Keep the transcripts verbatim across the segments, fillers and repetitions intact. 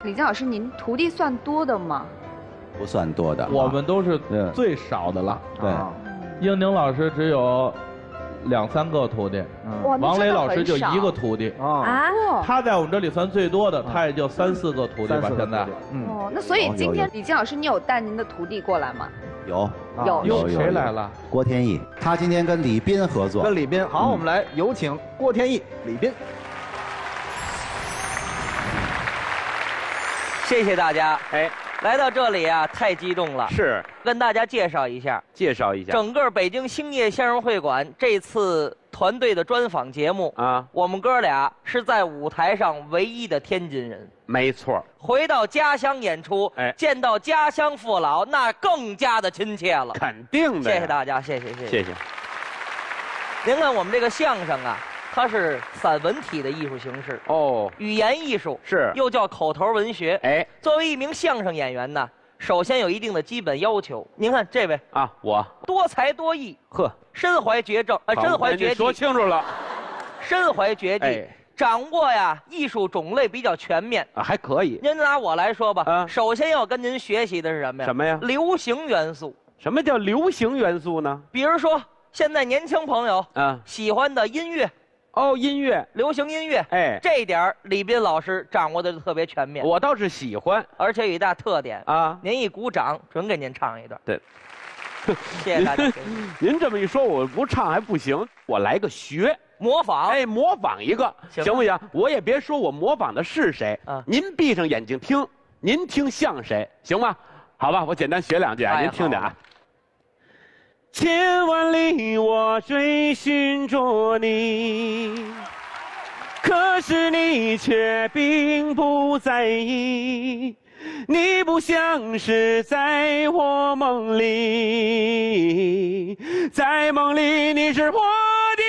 李健老师，您徒弟算多的吗？ 不算多的， 我们都是最少的了。 对， 英宁老师只有两三个徒弟，王磊老师就一个徒弟啊。 他在我们这里算最多的，他也就三四个徒弟吧。现在， 嗯。哦，那所以今天李健老师，你有带您的徒弟过来吗？ 有有有谁来了？ 郭天意，他今天跟李斌合作。 跟李斌，好，我们来有请郭天意、李斌。 谢谢大家。 哎， 来到这里啊，太激动了。 是， 跟大家介绍一下， 介绍一下整个北京兴业相声会馆这次团队的专访节目啊，我们哥俩是在舞台上唯一的天津人。 没错， 回到家乡演出，哎，见到家乡父老，那更加的亲切了。 肯定的。 谢谢大家，谢谢谢谢谢谢。 您看我们这个相声啊。它是散文体的艺术形式哦， 语言艺术是， 又叫口头文学。哎，作为一名相声演员呢，首先有一定的基本要求。您看这位啊，我多才多艺， 呵， 身怀绝症，呃，身怀绝技， 说清楚了， 身怀绝技，哎、掌握呀艺术种类比较全面啊，还可以。 您拿我来说吧，啊，首先要跟您学习的是什么呀？ 什么呀？ 流行元素。 什么叫流行元素呢？ 比如说现在年轻朋友啊喜欢的音乐。 哦，音乐， 流行音乐，哎，这一点李斌老师掌握的特别全面。 我倒是喜欢， 而且有一大特点啊， 您一鼓掌，准给您唱一段。 对， 谢谢大家。 您这么一说，我不唱还不行，我来个学模仿， 哎，模仿一个，行不行？我也别说我模仿的是谁啊，您闭上眼睛听，您听像谁，行吗？好吧，我简单学两句啊，您听听啊。千万里我追寻着你，可是你却并不在意，你不像是在我梦里，在梦里你是我的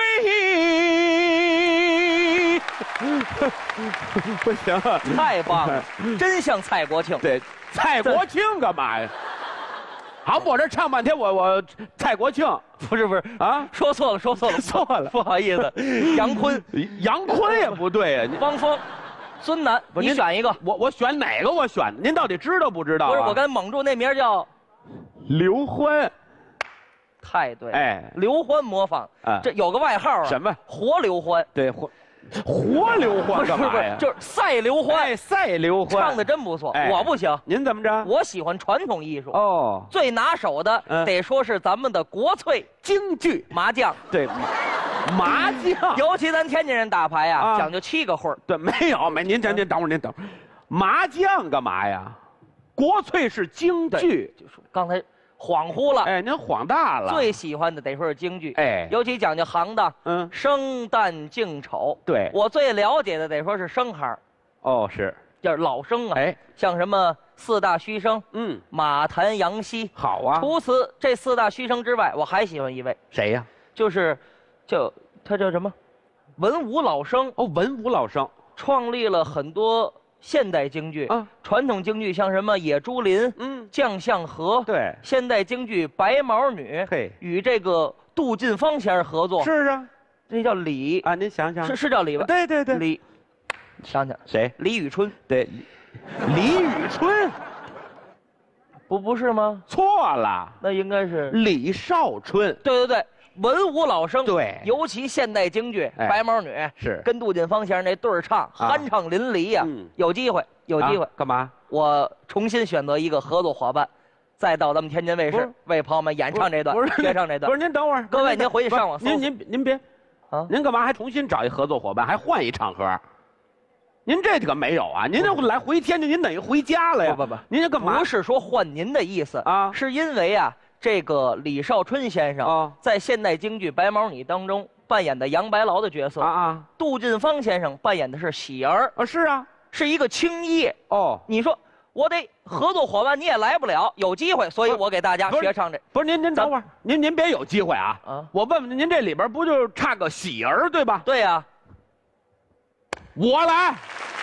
唯一。不行， 太棒了，真像蔡国庆。 对，蔡国庆干嘛呀？好，我这唱半天，我我蔡国庆不是不是啊，说错了说错了错了， 不好意思，杨坤， 杨坤也不对啊， 汪峰，孙楠，你选一个， 我我选哪个？我选，您到底知道不知道？ 不是，我刚才蒙住那名叫刘欢， 太对， 哎， 刘欢模仿啊，这有个外号啊， 什么？ 活刘欢， 对活。活刘欢干嘛呀？ 就是赛刘欢， 哎，赛刘欢唱的真不错。我不行， 您怎么着？ 我喜欢传统艺术哦， 最拿手的得说是咱们的国粹京剧麻将。 对，麻将， 尤其咱天津人打牌呀，讲究七个会儿。 对，没有没，您您您等会儿，您等会儿，麻将干嘛呀？国粹是京剧， 就是刚才。恍惚了， 哎，您晃大了。 最喜欢的得说是京剧， 哎， 尤其讲究行当，嗯，生旦净丑。 对， 我最了解的得说是生行。 哦，是， 就是老生啊， 哎， 像什么四大须生， 嗯， 马谭杨希， 好啊。 除此这四大须生之外，我还喜欢一位， 谁呀？ 就是，就他叫什么？文武老生。 哦，文武老生， 创立了很多。现代京剧啊，传统京剧像什么《野猪林》、嗯，《将相和》， 对， 现代京剧《白毛女》， 嘿， 与这个杜近芳先生合作， 是啊， 这叫李啊，您想想， 是是叫李吧？ 对对对， 李，想想谁？ 李宇春， 对，李宇春， 不不是吗？ 错了， 那应该是李少春， 对对对。文武老生， 对， 尤其现代京剧《哎、白毛女》 是跟杜近芳先生那对儿唱，啊、酣畅淋漓呀、啊嗯。有机会，有机会， 啊、干嘛？ 我重新选择一个合作伙伴，再到咱们天津卫视为朋友们演唱这段，学唱这段。 不是您等会儿， 各位您回去上网搜。 您您您别，啊，您干嘛还重新找一合作伙伴，还换一场合？您这可没有啊！您这来回天津，您等于回家了呀？ 不不不， 您这干嘛？ 不是说换您的意思啊，是因为啊。这个李少春先生啊，在现代京剧《白毛女》当中扮演的杨白劳的角色啊啊，杜近芳先生扮演的是喜儿啊，是啊， 是一个青衣哦。 你说我得合作伙伴，你也来不了，有机会，所以我给大家学唱这。 不是您您等会儿，您您别有机会啊啊！我问问您，这里边不就差个喜儿对吧？ 对呀、啊， 我来，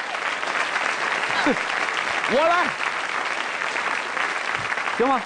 我来，行吗？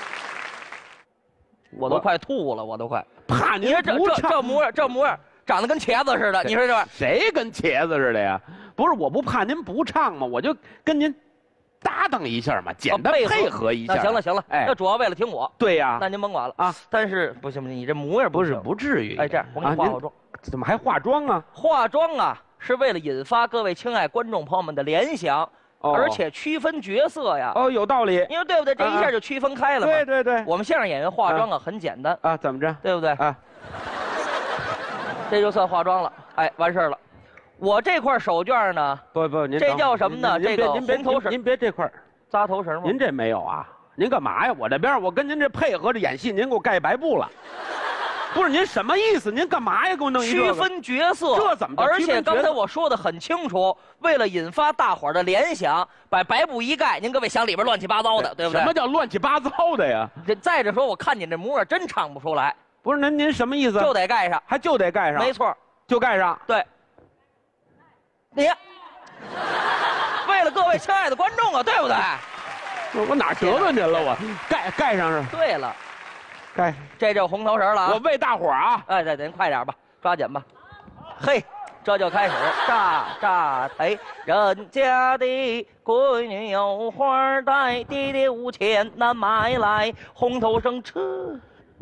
我都快吐了，我都快怕您这这这模样，这模样长得跟茄子似的，你说这玩意儿谁跟茄子似的呀？不不是，我不怕您不唱吗？我就跟您搭档一下嘛，简单配合一下。 那行了行了，哎，那主要为了听我。 对呀， 那您甭管了啊。但是不行不行，你这模样不是不至于。 哎，这样我给你化化妆。 怎么还化妆啊？ 化妆啊，是为了引发各位亲爱观众朋友们的联想。 而且区分角色呀， 哦，有道理， 因为对不对？这一下就区分开了嘛。 对对对， 我们相声演员化妆啊很简单啊，怎么着？ 对不对？ 啊， 这就算化妆了，哎，完事儿了。我这块手绢呢？ 不不，您这叫什么呢？这个红头绳， 您别这块扎头绳吗？ 您这没有啊？您干嘛呀？我这边我跟您这配合着演戏，您给我盖白布了。 不是您什么意思？您干嘛呀？给我弄一区分角色， 这怎么叫？ 而且刚才我说的很清楚，为了引发大伙儿的联想，把白布一盖，您各位想里边乱七八糟的，对不对？ 什么叫乱七八糟的呀？ 这再者说，我看你这模样真唱不出来。 不是您您什么意思？ 就得盖上， 还就得盖上。 没错， 就盖上。 对。你，为了各位亲爱的观众啊，对不对？ 我我哪得罪您了？我盖盖上是。 对了。 盖， 这就红头绳了啊！ 我喂大伙儿啊！ 哎，对，您快点吧，抓紧吧。嘿，这就开始炸炸腿，人家的闺女有花戴，爹爹无钱难买来，红头绳车。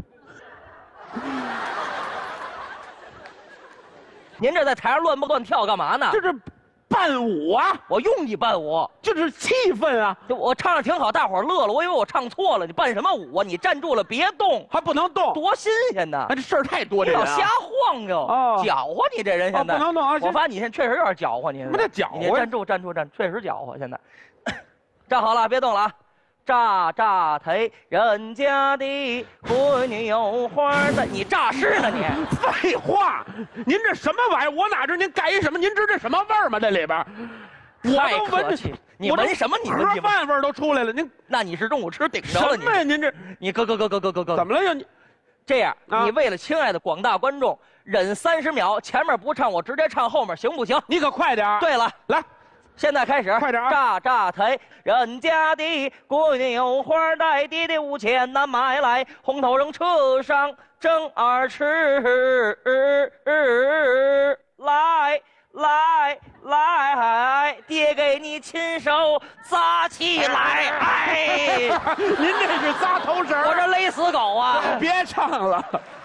您这在台上乱蹦乱跳干嘛呢？ 这是伴舞啊！ 我用你伴舞， 就是气氛啊！ 就我唱的挺好，大伙儿乐了，我以为我唱错了。你伴什么舞啊？你站住了，别动， 还不能动， 多新鲜呐！ 哎，这事儿太多， 你这人老瞎晃悠， 哦， 搅和你这人现在不能动啊！ 我发现你现在确实有点搅和，你什么叫搅和？ 你站住，站住，站，确实搅和。现在站好了，别动了啊！炸炸腿，人家的闺女有花的，你诈尸呢你？ 废话，您这什么玩意儿？我哪知您盖一什么？您知这什么味儿吗？这里边， 太客气，你闻什么？你闻盒饭味儿都出来了。您那你是中午吃顶着了？ 什么呀？您这你咯咯咯咯咯咯咯， 怎么了又你？ 这样，你为了亲爱的广大观众，忍三十秒，前面不唱，我直接唱后面，行不行？ 你可快点！ 对了， 来。 现在开始， 快点啊！ 炸炸腿，人家的闺女有花戴，爹爹无钱难买来，红头绳车上正二尺，来来来，爹给你亲手扎起来，哎， 您这是扎头绳， 我这勒死狗啊！ 别唱了。